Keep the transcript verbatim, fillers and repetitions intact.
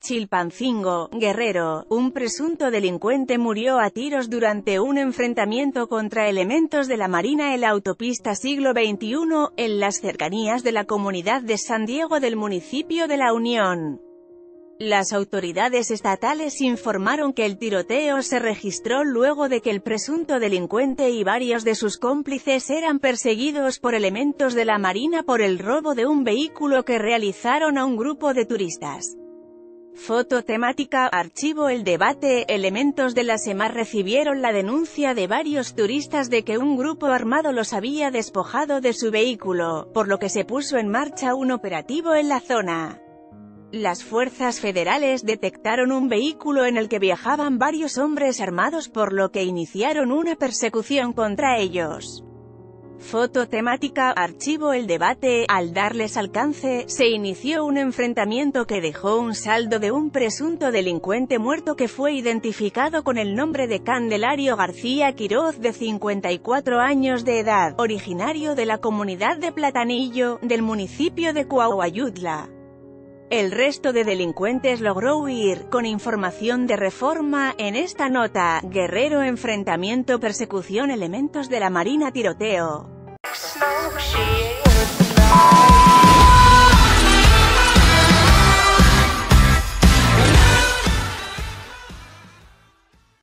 Chilpancingo, Guerrero, un presunto delincuente murió a tiros durante un enfrentamiento contra elementos de la Marina en la autopista Siglo veintiuno, en las cercanías de la comunidad de San Diego del municipio de La Unión. Las autoridades estatales informaron que el tiroteo se registró luego de que el presunto delincuente y varios de sus cómplices eran perseguidos por elementos de la Marina por el robo de un vehículo que realizaron a un grupo de turistas. Foto temática, archivo El debate. Elementos de la SEMAR recibieron la denuncia de varios turistas de que un grupo armado los había despojado de su vehículo, por lo que se puso en marcha un operativo en la zona. Las fuerzas federales detectaron un vehículo en el que viajaban varios hombres armados, por lo que iniciaron una persecución contra ellos. Foto temática, archivo El debate. Al darles alcance, se inició un enfrentamiento que dejó un saldo de un presunto delincuente muerto que fue identificado con el nombre de Candelario García Quiroz, de cincuenta y cuatro años de edad, originario de la comunidad de Platanillo, del municipio de Coahuayutla. El resto de delincuentes logró huir. Con información de Reforma, en esta nota, Guerrero enfrentamiento persecución elementos de la Marina tiroteo.